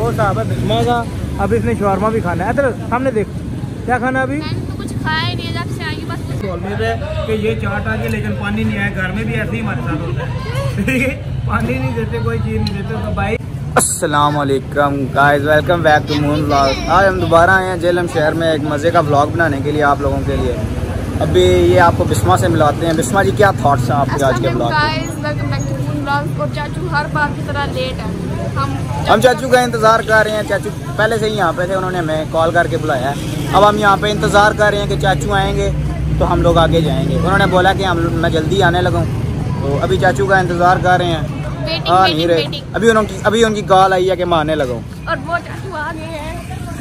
वो साहब है बिस्मा का। अब इसने शवारमा भी खाना है। इधर सामने देख, क्या खाना अभी? तो कुछ खाया ही नहीं, जब से आई बस उम्मीद है कि ये चाट आ गई, लेकिन पानी नहीं आया। घर में भी ऐसे ही हमारे साथ होता है पानी नहीं देते, कोई चीज़ नहीं देते। तो भाई अस्सलाम वालेकुम guys, welcome back to Moon vlog. आज हम दोबारा आए हैं झेलम शहर में एक मज़े का व्लॉग बनाने के लिए आप लोगों के लिए। अभी ये आपको बिस्मा से मिलाते हैं। बिस्मा जी, क्या थॉट्स हैं आपके आज के व्लॉग? और चाचू हर बार की तरह लेट है। हम चाचू का इंतज़ार कर रहे हैं। चाचू पहले से ही यहाँ पे थे, उन्होंने हमें कॉल करके बुलाया है। अब हम यहाँ पे इंतज़ार कर रहे हैं कि चाचू आएंगे तो हम लोग आगे जाएंगे। उन्होंने बोला कि मैं जल्दी आने लगूँ, तो अभी चाचू का इंतज़ार कर रहे हैं। नहीं रहे, अभी उनकी कॉल आई है कि मैं आने लगूँ। और वो चाचू आ गए हैं।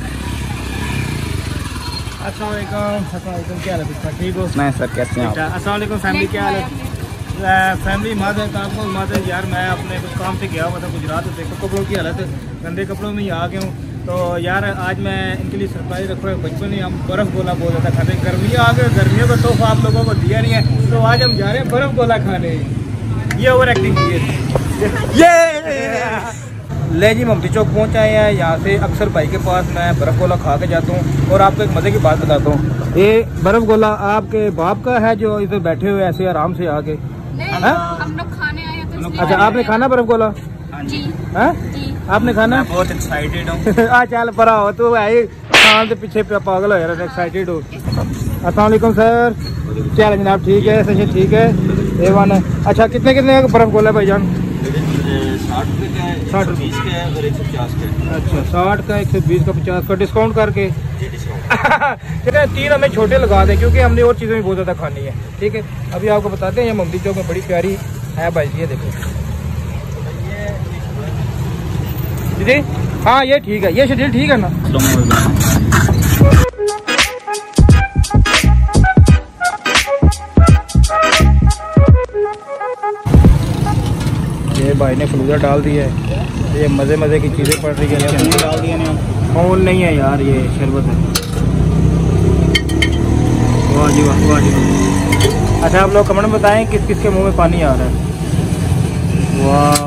अस्सलाम वालेकुम, क्या हाल है? ठीक हो? मैं सर कैसे हैं आप? अस्सलाम वालेकुम फैमिली, क्या हाल है? फैमिली मत है, काम को मत है यार। मैं अपने कुछ काम से गया हुआ था गुजरात, तो देखो कपड़ों की हालत, गंदे कपड़ों में ही आ गया हूँ। तो यार आज मैं इनके लिए सरप्राइज रख रहा हूँ। बचपन ही हम बर्फ़ गोला बोल रहा था खाने, गर्मियाँ आ गए, गर्मियों का तोहफा आप लोगों को दिया नहीं है, तो आज हम जा रहे हैं बर्फ़ गोला खाने। ये ओवर एक्टिंग की है ये ले जी, ममती चौक पहुँच आए हैं। यहाँ से अक्सर भाई के पास मैं बर्फ़ गोला खा के जाता हूँ। और आपको एक मज़े की बात बताता हूँ, ये बर्फ़ गोला आपके बाप का है जो इधर बैठे हुए ऐसे आराम से आके। हम लोग खाने आए हैं तो अच्छा, आपने खाना बर्फ़ गोला? जी हाँ, आपने खाना? बहुत एक्साइटेड हूँ। आ चल परा हो तू भाई, खान के पीछे पागल हो यार, एक्साइटेड हो। अस्सलाम वालेकुम सर, क्या हाल है जनाब? ठीक है, सही ठीक है, एवन है। अच्छा, कितने कितने का बर्फ़ गोला भाईजान? 60 रुपये का है, 120 का है और 150 का है। अच्छा, 60 का, 120 का, 50 का डिस्काउंट करके। ठीक है, 3 हमें छोटे लगा दें क्योंकि हमने और चीज़ें भी बहुत ज़्यादा खानी है। ठीक है, अभी आपको बताते हैं। ये ममती चौक में बड़ी प्यारी है भाई, ये देखो जी। हाँ ये ठीक है, ये शेड्यूल ठीक है ना? ये भाई ने फलूदा डाल दिया है। ये मज़े मज़े की चीज़ें पड़ रही है। डाल दिया ना, मोल नहीं है यार, ये शरबत है। वाह जी वाह, वाह जी वाह। अच्छा, आप लोग कमेंट में बताएं किस किस के मुंह में पानी आ रहा है। वाह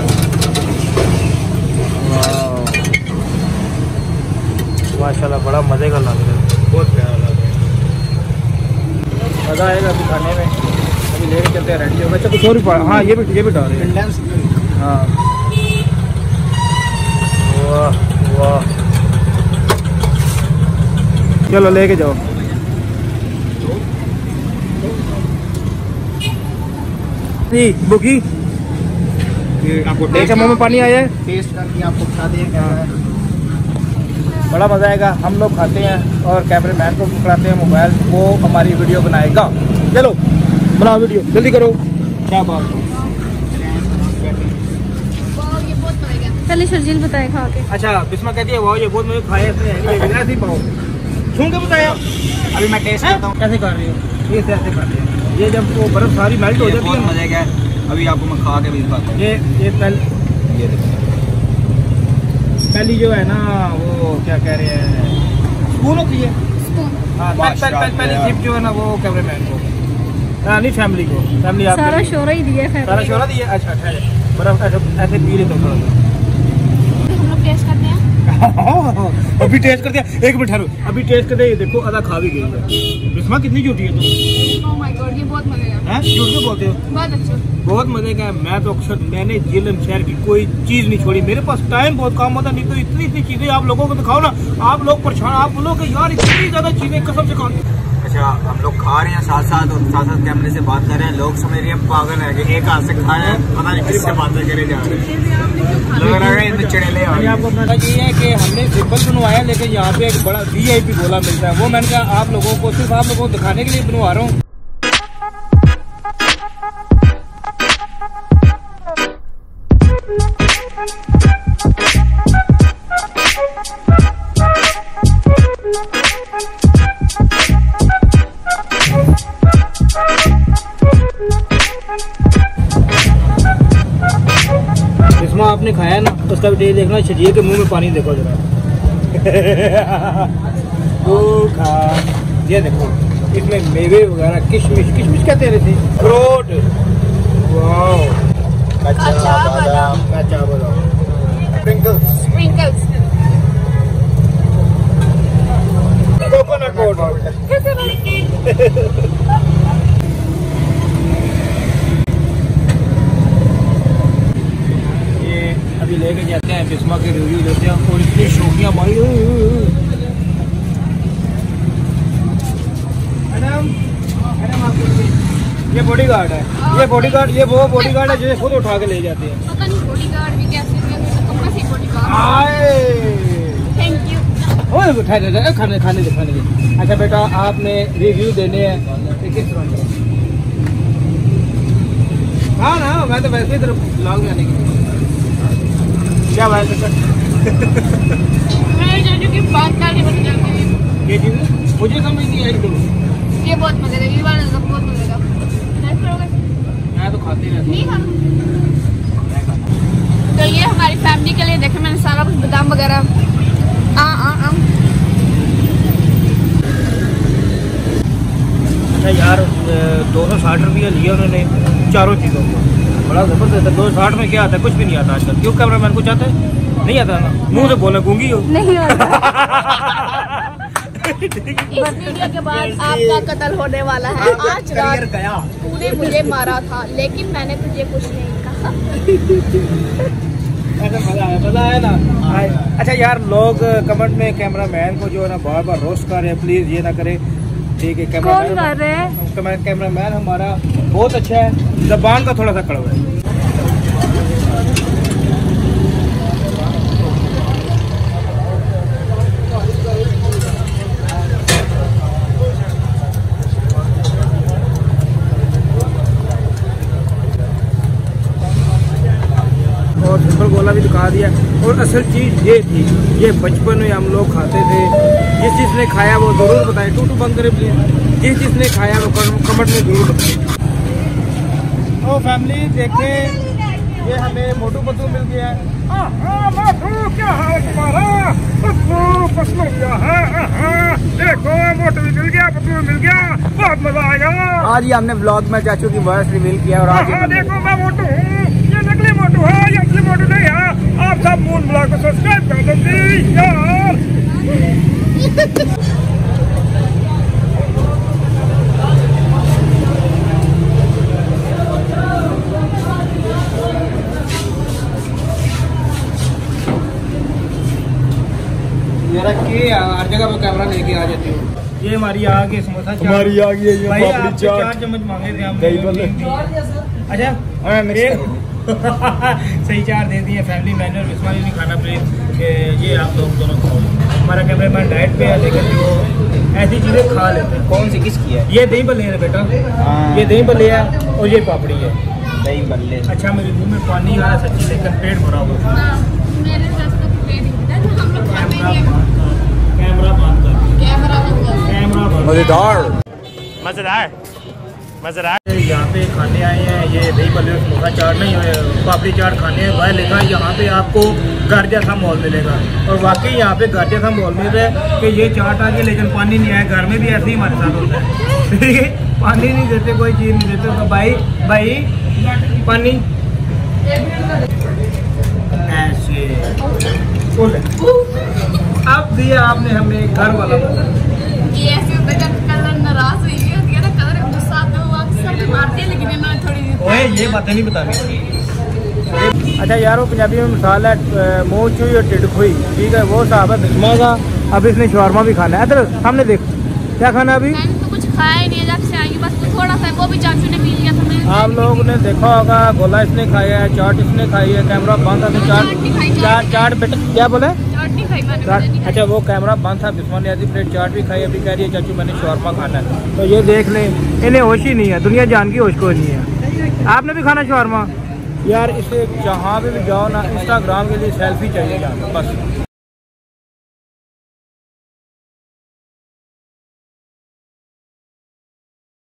माशाल्लाह, बड़ा मज़े का लग रहा है, बहुत प्यारा लग रहा है। मज़ा आएगा अभी खाने में। अभी लेके चलते हैं, रेडी होगा। अच्छा, कुछ और भी पड़ा? हाँ, ये भी डाल रहे हैं। हाँ, वाह वाह, चलो लेके जाओ। जी बुकी, आपको देखा मुँह में पानी आया है? टेस्ट करके आपको बता दें। बड़ा मज़ा आएगा। हम लोग खाते हैं और कैमरे मैन को पकड़ाते हैं मोबाइल, वो हमारी वीडियो बनाएगा। चलो बनाओ वीडियो, जल्दी करो। क्या बात है? चलिए शर्जील बताए खा के। अच्छा, बिस्मा कहती है वाह ये बहुत मुझे खाया इसने पाओ छू के बताया। अभी मैं टेस्ट करता हूँ। कैसे कर रही हो? ये कैसे कर रही है? ये जब वो बर्फ़ सारी मेल्ट हो जाती है, बहुत मज़े का है। अभी आपको मैं खा के भी दिखाता हूँ। ये पहली जो है ना, वो क्या कह रहे हैं, स्पून होती है। हाँ, पहली सिप जो है ना, वो कैमरे मैन को, नहीं फैमिली को। फैमिली आप सारा शोरा ही दिया है, सारा शोरा दिया। अच्छा अच्छा, बर्फ़ ऐसे पी लेते हो। हम लोग टेस्ट करते हैं। अभी टेस्ट करते हैं, एक मिनट ठहरो, अभी टेस्ट करते हैं। देखो आधा खा भी गई है। बिस्मा कितनी झूठी है तुम? ओह माय गॉड, ये बहुत मजे का है। झूठ क्यों बोलते हो? बहुत अच्छा, बहुत मजे का है। मैं तो अक्सर मैंने झेलम शहर की कोई चीज नहीं छोड़ी। मेरे पास टाइम बहुत कम होता, नहीं तो इतनी इतनी चीजें आप लोगों को दिखाओ ना, आप लोग परेशान, आप बोलो कि यार इतनी ज्यादा चीजें कसम से खाओ। अच्छा, हम लोग खा रहे हैं साथ साथ और साथ साथ कैमरे से बात कर रहे हैं। लोग समझ रहे हैं पागल है कि एक हाथ से खाए हैं, पता नहीं किससे बातें करे जा रहे हैं। लग रहा है इतने चढ़ेले। आपको अपना ये है कि हमने सिंपल बनवाया, लेकिन यहाँ पे एक बड़ा VIP गोला मिलता है। वो मैंने कहा आप लोगों को, सिर्फ आप लोगों को दिखाने के लिए बनवा रहा हूँ। इसमें आपने खाया ना, उसका भी टेस्ट देखना। शजीर के मुंह में पानी देखो जरा। वो खा, ये देखो इसमें मेवे वगैरह, किशमिश, किशमिश कहते रहते, अखरोट, वाह, कच्चा बादाम, कच्चा बादाम। Sprinkles. Coconut water. ये अभी लेके जाते हैं बिस्मा के रिव्यू लेते हैं और इतनी शौकियाँ मारी। मैडम ये बॉडीगार्ड है, ये बॉडीगार्ड, ये वो बॉडीगार्ड है जो खुद उठा के ले जाते हैं। पता नहीं बॉडीगार्ड भी कैसे बॉडीगार्ड। Thank you. ओए खाने दे। अच्छा बेटा आपने रिव्यू देने हैं तो किस तरह के? हाँ ना मैं तो वैसे ही तरफ ब्लॉग में आने की क्या बात है सर? मैं जानती हूँ कि बात क्या नहीं बता जाती। ये चीज़ मुझे समझ नहीं आई। ये बहुत मजे का, ये वाला बहुत मजे का। मैं तो खाते रहता नहीं खाना। तो ये हमारी फैमिली के लिए देखे मैंने सारा कुछ बादाम वगैरह। अच्छा यार 260 रुपये लिए उन्होंने चारों चीज़ों को, बड़ा जबरदस्त है। 260 में क्या आता है? कुछ भी नहीं आता आजकल। क्यों कैमरामैन कुछ आता है? नहीं आता ना, मुंह से बोला गूंगी हो। नहीं इस वीडियो के बाद आपका कत्ल होने वाला है। आज रात तूने मुझे मारा था लेकिन मैंने तुझे कुछ नहीं कहा। मजा आया ना। अच्छा यार लोग कमेंट में कैमरामैन को जो है ना बार बार रोस्ट कर रहे हैं, प्लीज ये ना करें, ठीक है? कैमरामैन हमारा बहुत अच्छा है, जबान का थोड़ा सा कड़वा है। और सिंपल गोला भी दिखा दिया। और असल चीज़ ये थी, ये बचपन में हम लोग खाते थे। जिस जिसने खाया वो ज़रूर बताए। टूटू बंद करे प्लीज। जिस जिसने खाया वो कमेंट में ज़रूर बताए। तो फैमिली देखें, ये हमें मोटू पतलू मिल गया है। मोटू क्या हाल तुम्हारा? पतलू क्या है? देखो मोटू भी मिल गया, पतलू मिल गया, बहुत मजा आएगा। आज ही हमने ब्लॉग में चाचू की वॉइस रिवील किया और आज देखो मैं मोटू हूँ, ये नकली मोटू है, ये असली मोटू नहीं है। आप सब मून ब्लॉग को सब्सक्राइब कर दो प्लीज यार। हर जगह पे कैमरा लेके आ जाती हूँ। ये हमारी आ गई समोसा चाट, हमारी आ गई है भाई। आप 4 चम्मच मांगे थे हमने। अच्छा सही 4 दे दिए। फैमिली मैंने और बिस्मा नहीं खाना प्लीज, ये आप लोग दोनों खाओ। हमारा कैमरामैन डाइट पे है लेकिन वो ऐसी चीजें खा लेते हैं। कौन सी किसकी है? ये दही भल्ले है बेटा, ये दही भल्ले है और ये पापड़ी है दही भल्ले। अच्छा मेरे मुंह में पानी आ रहा है सच्ची, लेकिन पेट भरा हुआ। मज़ेदार यहाँ पे खाने आए हैं। ये दही भल्ले समोसा चाट नहीं है, पापड़ी चाट खाने हैं। भाई लिखा है यहाँ पे आपको घर जैसा माहौल मिलेगा। और वाकई यहाँ पे घर जैसा माहौल मिल रहा है कि ये चाट आ गई लेकिन पानी नहीं आया। घर में भी ऐसे ही हमारे साथ होता है, ठीक है? पानी नहीं देते, कोई चीज़ नहीं देते। तो भाई पानी ऐसे अब दिया आपने हमें घर वाला। ये ऐसे होता है कलर नाराज हुई होती है ना, कलर गुस्सा आता है, वो अक्सर मारते हैं लेकिन इन्होंने थोड़ी ओए ये बातें नहीं बता रही। अच्छा यार वो पंजाबी में मिसाल है मुँह चुई और टिड खोई, ठीक है? वो साहब है बिस्मा का। अब इसने शवारमा भी खाना है। इधर सामने देख, क्या खाना अभी? मैंने तो कुछ खाया ही नहीं जब से आई, बस तो थोड़ा सा वो भी चाचू ने पी लिया था। मैंने आप लोगों ने देखा होगा, गोला इसने खाया है, चाट इसने खाई है। कैमरा बंद था तो चाट बेटा क्या बोले? चाट नहीं खाई मैंने। अच्छा वो कैमरा बंद था, बिस्मा ने आधी प्लेट चाट भी खाई। अभी कह रही है चाचू मैंने शवारमा खाना है। तो ये देख लें, इन्हें होश ही नहीं है, दुनिया जान की होश को नहीं है। आपने भी खाना शवारमा? यार इसे जहाँ पे भी जाओ ना, इंस्टाग्राम के लिए सेल्फी चाहिए यहाँ पे बस।